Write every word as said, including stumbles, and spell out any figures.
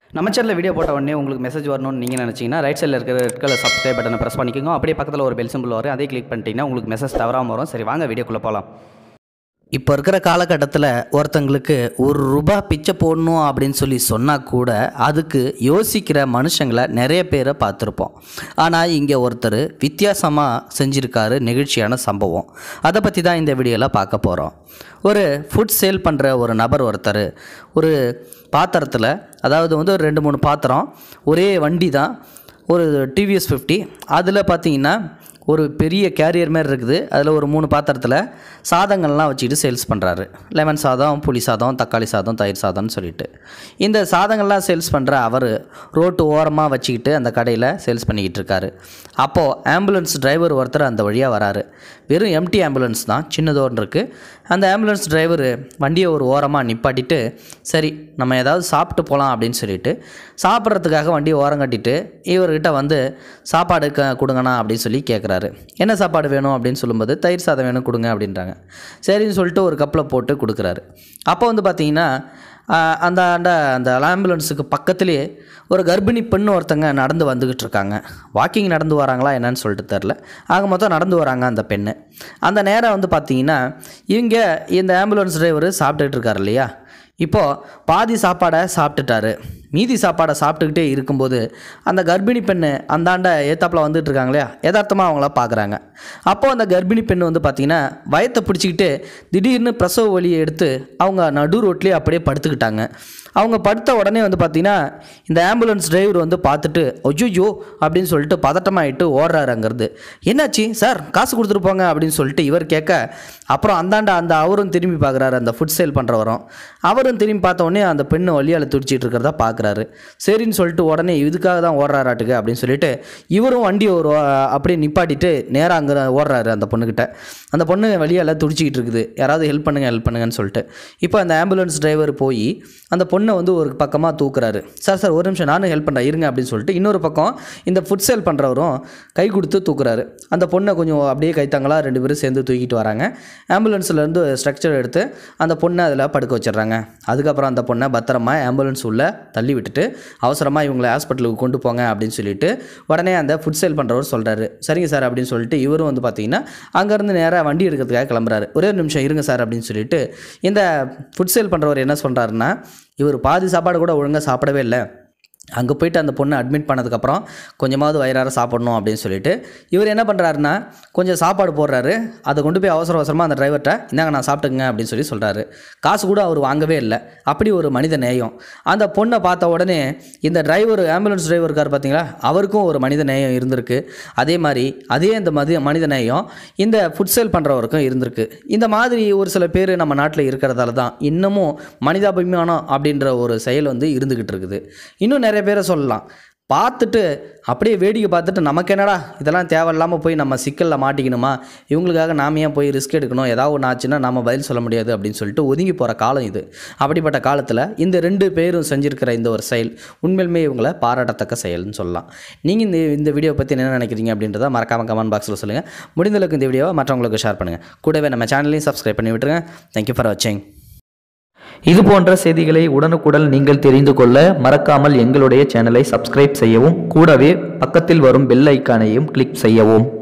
நம்ம சேனலில் வீடியோ போட்ட உடனே உங்களுக்கு மெசேஜ் வரணும்னு நீங்கள் நினச்சிங்கன்னா ரைட் சைடில் இருக்கிற ரெட் கலர் சப்ஸ்கிரைப் பட்டனை ப்ரெஸ் பண்ணிக்கோங்க. அப்படியே பக்கத்தில் ஒரு பெல் சிம்பிள் வரும், அதே கிளிக் பண்ணிட்டீங்கன்னா உங்களுக்கு மெசேஜ் தவறாமல் வரும். சரி வாங்க வீடியோக்குள்ளே போகலாம். இப்போ இருக்கிற காலகட்டத்தில் ஒருத்தங்களுக்கு ஒரு ரூபா பிச்சை போடணும் அப்படின்னு சொல்லி சொன்னால் கூட அதுக்கு யோசிக்கிற மனுஷங்களை நிறைய பேரை பார்த்துருப்போம். ஆனால் இங்கே ஒருத்தர் வித்தியாசமாக செஞ்சுருக்காரு நெகிழ்ச்சியான சம்பவம். அதை பற்றி தான் இந்த வீடியோவில் பார்க்க போகிறோம். ஒரு ஃபுட் சேல் பண்ணுற ஒரு நபர் ஒருத்தர் ஒரு பாத்திரத்தில், அதாவது வந்து ஒரு ரெண்டு மூணு பாத்திரம், ஒரே வண்டி தான், ஒரு டிவிஎஸ் ஃபிஃப்டி, அதில் பார்த்தீங்கன்னா ஒரு பெரிய கேரியர் மாதிரி இருக்குது. அதில் ஒரு மூணு பாத்திரத்தில் சாதங்கள்லாம் வச்சுக்கிட்டு சேல்ஸ் பண்ணுறாரு. லெமன் சாதம், புளி சாதம், தக்காளி சாதம், தயிர் சாதம்னு சொல்லிட்டு இந்த சாதங்கள்லாம் சேல்ஸ் பண்ணுற அவர் ரோட்டு ஓரமாக வச்சுக்கிட்டு அந்த கடையில் சேல்ஸ் பண்ணிக்கிட்டு இருக்காரு. அப்போது ஆம்புலன்ஸ் டிரைவர் ஒருத்தர் அந்த வழியாக வராரு. வெறும் எம்டி ஆம்புலன்ஸ் தான், சின்னதோன்னு இருக்குது. அந்த ஆம்புலன்ஸ் டிரைவர் வண்டியை ஒரு ஓரமாக நிப்பாட்டிட்டு, சரி நம்ம ஏதாவது சாப்பிட்டு போகலாம் அப்படின்னு சொல்லிட்டு சாப்பிட்றதுக்காக வண்டியை ஓரம் கட்டிட்டு இவர்கிட்ட வந்து சாப்பாடு க கொடுங்கண்ணா அப்படின்னு சொல்லி கேட்குறாரு. என்ன சாப்பாடு வேணும் அப்படின்னு சொல்லும்போது தயிர் சாதம் வேணும் கொடுங்க அப்படின்றாங்க. சரின்னு சொல்லிட்டு ஒரு கப்பில் போட்டு கொடுக்குறாரு. அப்போ வந்து பார்த்திங்கன்னா அந்த அந்த அந்த ஆம்புலன்ஸுக்கு பக்கத்துலேயே ஒரு கர்ப்பிணி பெண்ணு ஒருத்தங்க நடந்து வந்துக்கிட்டு இருக்காங்க. வாக்கிங் நடந்து வராங்களா என்னன்னு சொல்லிட்டு தெரில. ஆக மொத்தம் நடந்து வராங்க அந்த பெண்ணு. அந்த நேரம் வந்து பார்த்திங்கன்னா இங்கே இந்த ஆம்புலன்ஸ் டிரைவர் சாப்பிட்டுட்டு இருக்கார் இல்லையா, இப்போது பாதி சாப்பாடை சாப்பிட்டுட்டாரு. மீதி சாப்பாடை சாப்பிட்டுக்கிட்டே இருக்கும்போது அந்த கர்ப்பிணி பெண்ணு அந்தாண்ட ஏத்தாப்பில் வந்துட்டு இருக்காங்க இல்லையா, யதார்த்தமாக அவங்கள பார்க்குறாங்க. அப்போது அந்த கர்ப்பிணி பெண்ணு வந்து பார்த்திங்கன்னா வயத்தை பிடிச்சிக்கிட்டு திடீர்னு பிரசவ வலியை எடுத்து அவங்க நடு ரோட்லேயே அப்படியே படுத்துக்கிட்டாங்க. அவங்க படுத்த உடனே வந்து பார்த்திங்கன்னா இந்த ஆம்புலன்ஸ் டிரைவர் வந்து பார்த்துட்டு ஐயோ அப்படின்னு சொல்லிட்டு பதட்டமாகிட்டு ஓடுறாரு அங்கேருந்து. என்னாச்சு சார், காசு கொடுத்துட்டு போங்க அப்படின்னு சொல்லிட்டு இவர் கேட்க, அப்புறம் அந்தாண்ட அந்த அவரும் திரும்பி பார்க்குறாரு, அந்த ஃபுட் சேல் பண்ணுறவரும். அவரும் திரும்பி பார்த்த உடனே அந்த பெண்ணு வழியால் துடிச்சிட்டு இருக்கிறதா பார்க்குறாரு. சரின்னு சொல்லிட்டு உடனே இதுக்காக தான் ஓடுறாராட்டுக்கு அப்படின்னு சொல்லிட்டு இவரும் வண்டியை ஒரு அப்படியே நிப்பாட்டிட்டு நேராக அங்கே ஓடுறாரு அந்த பொண்ணுக்கிட்ட. அந்த பொண்ணு வழியால் துடிச்சிக்கிட்டு இருக்குது, யாராவது ஹெல்ப் பண்ணுங்க ஹெல்ப் பண்ணுங்கன்னு சொல்லிட்டு. இப்போ அந்த ஆம்புலன்ஸ் டிரைவர் போய் அந்த பொண்ணை வந்து ஒரு பக்கமாக தூக்குறாரு. சார் சார் ஒரு நிமிஷம் நானும் ஹெல்ப் பண்ணுறேன் இருங்க அப்படின்னு சொல்லிட்டு இன்னொரு பக்கம் இந்த ஃபுட் சேல் பண்ணுறவரும் கை கொடுத்து தூக்குறாரு. அந்த பொண்ணை கொஞ்சம் அப்படியே கைத்தாங்களாக ரெண்டு பேரும் சேர்ந்து தூக்கிட்டு வராங்க. ஆம்புலன்ஸ்லேருந்து ஸ்ட்ரக்சர் எடுத்து அந்த பொண்ணை அதில் படுக்க வச்சிடுறாங்க. அதுக்கப்புறம் அந்த பொண்ணை பத்திரமா ஆம்புலன்ஸ் உள்ளே தள்ளி விட்டுட்டு அவசரமாக இவங்களை ஹாஸ்பிட்டலுக்கு கொண்டு போங்க அப்படின்னு சொல்லிட்டு உடனே அந்த ஃபுட் சேல் பண்ணுறவர் சொல்கிறாரு. சரிங்க சார் அப்படின்னு சொல்லிட்டு இவரும் வந்து பார்த்தீங்கன்னா அங்கேருந்து நேராக வண்டி எடுக்கிறதுக்காக கிளம்புறாரு. ஒரே ஒரு நிமிஷம் இருங்க சார் அப்படின்னு சொல்லிட்டு இந்த ஃபுட் சேல் பண்ணுறவர் என்ன சொல்கிறாருன்னா, இவர் பாதி சாப்பாடு கூட ஒழுங்காக சாப்பிடவே இல்லை. அங்கே போய்ட்டு அந்த பொண்ணை அட்மிட் பண்ணதுக்கப்புறம் கொஞ்சமாவது வயிறார சாப்பிடணும் அப்படின்னு சொல்லிட்டு இவர் என்ன பண்ணுறாருன்னா கொஞ்சம் சாப்பாடு போடுறாரு. அதை கொண்டு போய் அவசர அவசரமாக அந்த டிரைவர்கிட்ட இந்தாங்க நான் சாப்பிட்டுங்க அப்படின்னு சொல்லி சொல்கிறாரு. காசு கூட அவர் வாங்கவே இல்லை. அப்படி ஒரு மனித நேயம். அந்த பொண்ணை பார்த்த உடனே இந்த டிரைவர் ஆம்புலன்ஸ் டிரைவர் இருக்கார் பார்த்தீங்களா, அவருக்கும் ஒரு மனித நேயம் இருந்திருக்கு. அதே மாதிரி அதே இந்த மதி மனித நேயம் இந்த ஃபுட் சேல் பண்ணுறவருக்கும் இருந்திருக்கு. இந்த மாதிரி ஒரு சில பேர் நம்ம நாட்டில் இருக்கிறதால தான் இன்னமும் மனிதாபிமானம் அப்படின்ற ஒரு செயல் வந்து இருந்துக்கிட்டு இருக்குது. இன்னும் நிறைய பேரை சொல்லலாம். பார்த்துட்டு அப்படியே வேடிக்கை பார்த்துட்டு நமக்கு என்னடா இதெல்லாம் தேவையில்லாமல் போய் நம்ம சிக்கலில் மாட்டிக்கணுமா, இவங்களுக்காக நாம் ஏன் போய் ரிஸ்க் எடுக்கணும், ஏதாவது ஒன்று ஆச்சுன்னா நம்ம பதில் சொல்ல முடியாது அப்படின்னு சொல்லிட்டு ஒதுங்கி போகிற காலம் இது. அப்படிப்பட்ட காலத்தில் இந்த ரெண்டு பேரும் செஞ்சுருக்கிற இந்த ஒரு செயல் உண்மையிலுமே இவங்களை பாராட்டத்தக்க செயல்னு சொல்லலாம். நீங்கள் இந்த இந்த வீடியோ பற்றி என்ன நினைக்கிறீங்க அப்படின்றத மறக்காமல் கமெண்ட் பாக்ஸில் சொல்லுங்கள். முடிந்தளவுக்கு இந்த வீடியோவை மற்றவங்களுக்கு ஷேர் பண்ணுங்கள். கூடவே நம்ம சேனலையும் சப்ஸ்கிரைப் பண்ணி விட்டுருங்க. தேங்க்யூ ஃபார் வாட்சிங். இது போன்ற செய்திகளை உடனுக்குடன் நீங்கள் தெரிந்து கொள்ள மறக்காமல் எங்களுடைய சேனலை சப்ஸ்கிரைப் செய்யவும், கூடவே பக்கத்தில் வரும் பெல் ஐக்கானையும் கிளிக் செய்யவும்.